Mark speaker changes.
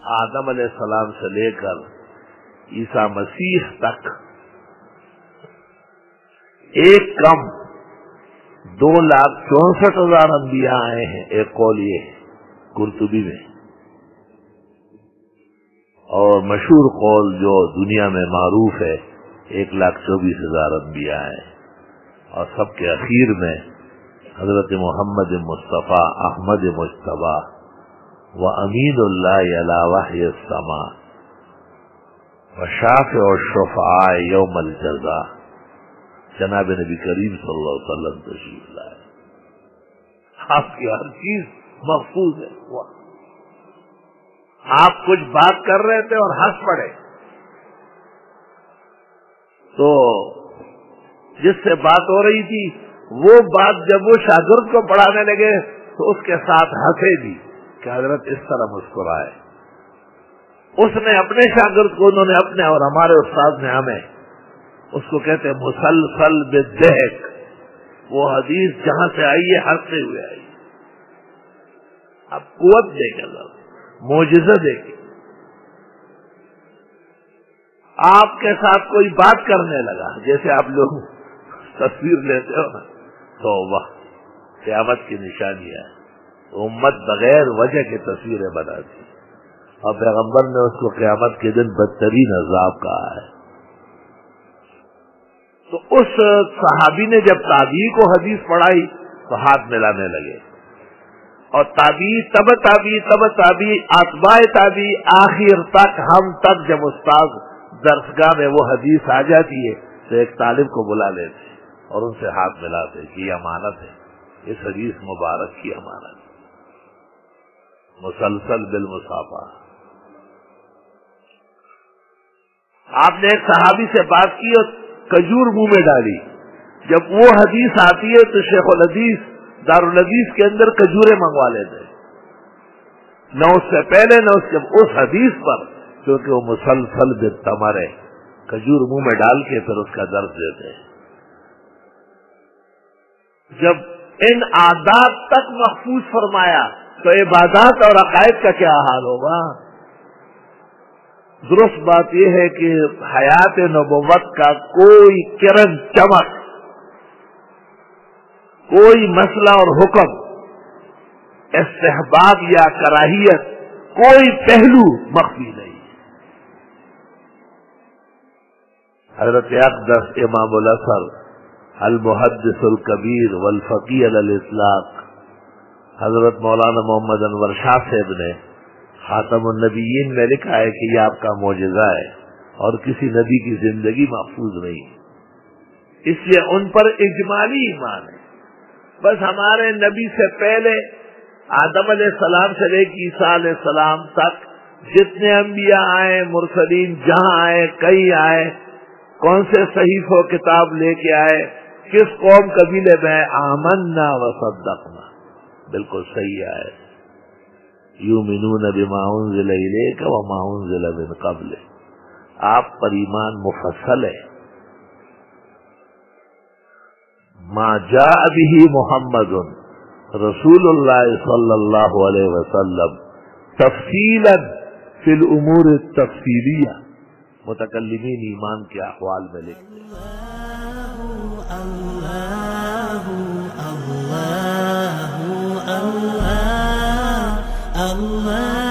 Speaker 1: آدم علیہ السلام سے لے کر عیسیٰ مسیح تک ایک کم 2,64,000 انبیاء آئے ہیں، ایک قول یہ ہے قرطبی میں، اور مشہور قول جو دنیا میں معروف ہے 1,24,000 انبیاء ہیں، اور سب کے اخیر میں حضرت محمد مصطفیٰ احمد مجتبی و امین اللہ علی وحی السماء و شافع الشفعاء یوم الجزاء جناب نبی کریم صلی اللہ علیہ وسلم تشریف لائے۔ آپ کی ہر چیز محفوظ ہے۔ آپ کچھ بات کر رہے تھے اور ہنس پڑے تو جس سے بات ہو رہی تھی وہ بات جب وہ شاگرد کو پڑھانے لگے تو اس کے ساتھ ہنسے بھی کہ حضرت اس طرح مسکرائے۔ اس نے اپنے شاگرد کو، انہوں نے اپنے، اور ہمارے استاد نے ہمیں، اس کو کہتے ہیں مسلسل بالضحک، وہ حدیث جہاں سے آئی ہے ہنستے ہوئے آئی۔ اب قوت دیکھے ذرا، معجزہ دیکھے۔ آپ کے ساتھ کوئی بات کرنے لگا، جیسے آپ لوگ تصویر لیتے ہو نا، تو واہ قیامت کی نشانی ہے، امت بغیر وجہ کی تصویریں بناتی، اور پیغمبر نے اس کو قیامت کے دن بدترین عذاب کہا ہے۔ تو اس صحابی نے جب تابعی کو حدیث پڑھائی تو ہاتھ ملانے لگے، اور تابعی تب تابعی اتباع تابعی آخر تک، ہم تک جب استاد درسگاہ میں وہ حدیث آ جاتی ہے تو ایک طالب کو بلا لیتے اور ان سے ہاتھ ملاتے کہ یہ امانت ہے، اس حدیث مبارک کی امانت، مسلسل بالمصافحہ۔ آپ نے ایک صحابی سے بات کی اور کھجور منہ میں ڈالی، جب وہ حدیث آتی ہے تو شیخ الحدیث دارالحدیث کے اندر کھجوریں منگوا لیتے، نہ اس سے پہلے نہ اس کے، اس حدیث پر، کیونکہ وہ مسلسل بالتمر ہے، کھجور منہ میں ڈال کے پھر اس کا درس دیتے ہیں۔ جب ان عادات تک محفوظ فرمایا تو عبادات اور عقائد کا کیا حال ہوگا؟ درست بات یہ ہے کہ حیات نبوت کا کوئی کرن چمک، کوئی مسئلہ اور حکم، استحباب یا کراہیت، کوئی پہلو مخفی نہیں۔ حضرت اقدس امام الاثر المحدث الکبیر والفقیہ علی الاطلاق حضرت مولانا محمد انور شاہ صاحب نے خاتم النبیین میں لکھا ہے کہ یہ آپ کا معجزہ ہے اور کسی نبی کی زندگی محفوظ نہیں، اس لیے ان پر اجمالی ایمان ہے۔ بس ہمارے نبی سے پہلے آدم علیہ السلام سے لے کے عیسیٰ علیہ السلام تک جتنے انبیاء آئے، مرسلین جہاں آئے، کئی آئے، کون سے صحیفہ و کتاب لے کے آئے، کس قوم قبیلے میں، آمنا وصدقنا، بالکل صحیح آئے، یؤمنون بما انزل الیک وما انزل من قبل، آپ پر ایمان مفصل ہے۔ ما جاء به محمد رسول اللہ صلی اللہ علیہ وسلم تفصیلا فی الامور التفصیلیہ، متکلمین ایمان کے احوال میں لکھتے ہیں۔ اللہ